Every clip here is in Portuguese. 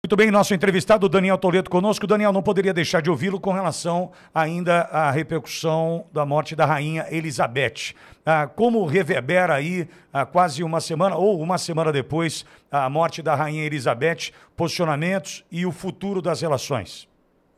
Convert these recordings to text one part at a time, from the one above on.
Muito bem, nosso entrevistado Daniel Toledo conosco. Daniel, não poderia deixar de ouvi-lo com relação ainda à repercussão da morte da rainha Elizabeth. Como reverbera aí, quase uma semana, ou uma semana depois, a morte da rainha Elizabeth, posicionamentos e o futuro das relações?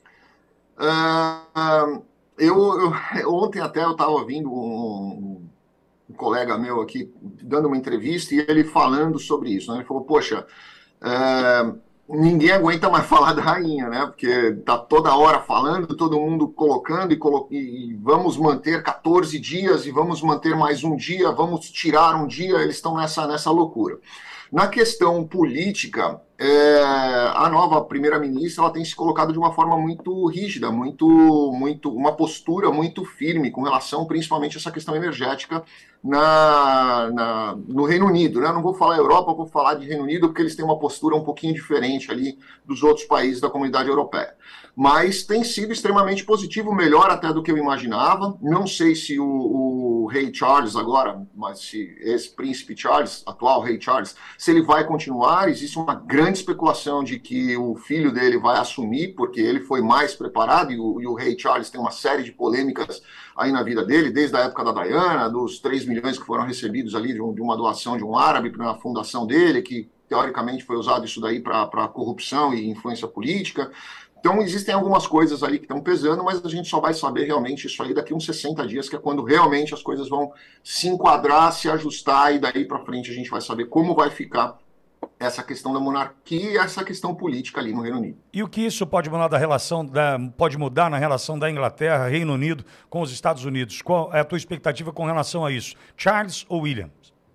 Ontem até eu estava ouvindo um colega meu aqui dando uma entrevista e ele falando sobre isso, né? Ele falou, poxa, é, ninguém aguenta mais falar da rainha, né? Porque tá toda hora falando, todo mundo colocando e vamos manter 14 dias e vamos manter mais um dia, vamos tirar um dia, eles estão nessa loucura. Na questão política, a nova primeira-ministra ela tem se colocado de uma forma muito rígida, uma postura muito firme com relação principalmente a essa questão energética no Reino Unido. Né? Eu não vou falar Europa, eu vou falar de Reino Unido, porque eles têm uma postura um pouquinho diferente ali dos outros países da comunidade europeia. Mas tem sido extremamente positivo, melhor até do que eu imaginava. Não sei se o rei Charles agora, mas se esse príncipe Charles, atual rei Charles, se ele vai continuar. Existe uma grande especulação de que o filho dele vai assumir, porque ele foi mais preparado, e o rei Charles tem uma série de polêmicas aí na vida dele, desde a época da Diana, dos 3 milhões que foram recebidos ali de uma doação de um árabe para a fundação dele, que teoricamente foi usado isso daí para corrupção e influência política. Então, existem algumas coisas ali que estão pesando, mas a gente só vai saber realmente isso aí daqui uns 60 dias, que é quando realmente as coisas vão se enquadrar, se ajustar, e daí para frente a gente vai saber como vai ficar essa questão da monarquia e essa questão política ali no Reino Unido. E o que isso pode mudar pode mudar na relação da Inglaterra, Reino Unido, com os Estados Unidos? Qual é a tua expectativa com relação a isso? Charles ou William?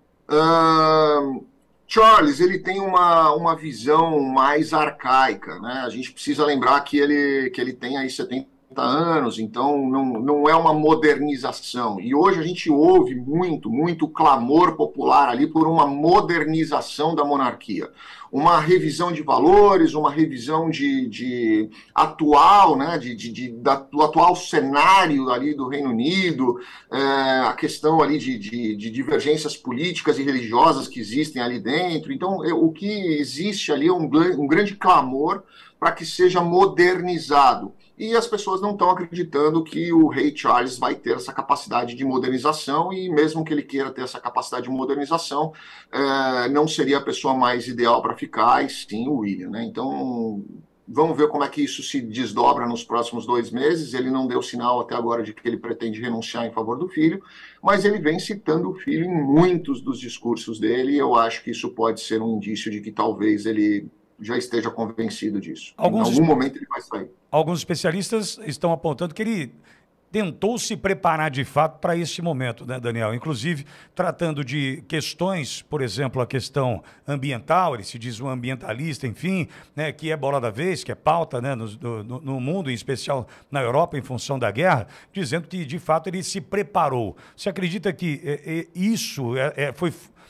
Charles, ele tem uma visão mais arcaica, né? A gente precisa lembrar que ele tem aí 70 anos, então não é uma modernização. E hoje a gente ouve muito clamor popular ali por uma modernização da monarquia. Uma revisão de valores, uma revisão de atual, né, do atual cenário ali do Reino Unido, a questão ali de divergências políticas e religiosas que existem ali dentro. Então, o que existe ali é um grande clamor para que seja modernizado. E as pessoas não estão acreditando que o rei Charles vai ter essa capacidade de modernização, e mesmo que ele queira ter essa capacidade de modernização, não seria a pessoa mais ideal para ficar, e sim o William. Né? Então, vamos ver como é que isso se desdobra nos próximos 2 meses. Ele não deu sinal até agora de que ele pretende renunciar em favor do filho, mas ele vem citando o filho em muitos dos discursos dele, e eu acho que isso pode ser um indício de que talvez ele já esteja convencido disso. Em algum momento ele vai sair. Alguns especialistas estão apontando que ele tentou se preparar de fato para esse momento, né, Daniel? Inclusive, tratando de questões, por exemplo, a questão ambiental, ele se diz um ambientalista, enfim, né, que é bola da vez, que é pauta, né, no mundo, em especial na Europa, em função da guerra, dizendo que, de fato, ele se preparou. Você acredita que isso foi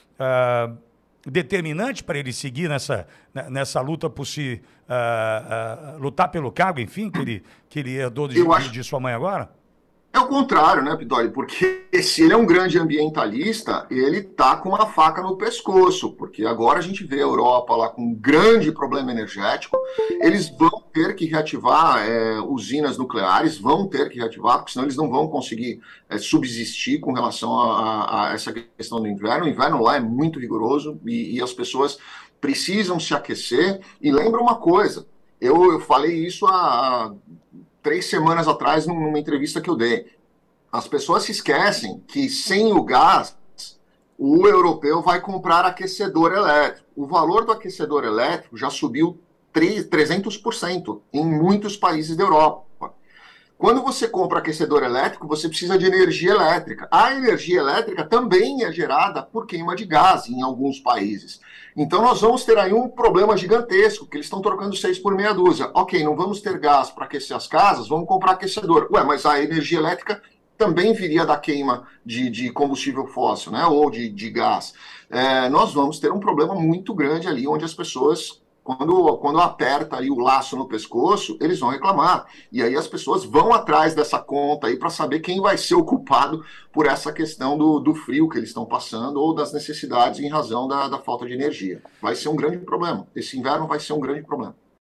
determinante para ele seguir nessa luta por lutar pelo cargo, enfim, que ele herdou de sua mãe agora? É o contrário, né, Pitoli? Porque se ele é um grande ambientalista, ele tá com uma faca no pescoço, porque agora a gente vê a Europa lá com um grande problema energético. Eles vão ter que reativar usinas nucleares, vão ter que reativar, porque senão eles não vão conseguir subsistir com relação a essa questão do inverno. O inverno lá é muito rigoroso e as pessoas precisam se aquecer. E lembra uma coisa, eu falei isso há 3 semanas atrás, numa entrevista que eu dei. As pessoas se esquecem que sem o gás, o europeu vai comprar aquecedor elétrico. O valor do aquecedor elétrico já subiu 300% em muitos países da Europa. Quando você compra aquecedor elétrico, você precisa de energia elétrica. A energia elétrica também é gerada por queima de gás em alguns países. Então nós vamos ter aí um problema gigantesco, que eles estão trocando 6 por meia dúzia. Ok, não vamos ter gás para aquecer as casas, vamos comprar aquecedor. Ué, mas a energia elétrica também viria da queima de combustível fóssil, né? Ou de gás. Nós vamos ter um problema muito grande ali, onde as pessoas, quando aperta ali o laço no pescoço, eles vão reclamar. E aí as pessoas vão atrás dessa conta aí para saber quem vai ser o culpado por essa questão do frio que eles estão passando ou das necessidades em razão da falta de energia. Vai ser um grande problema. Esse inverno vai ser um grande problema.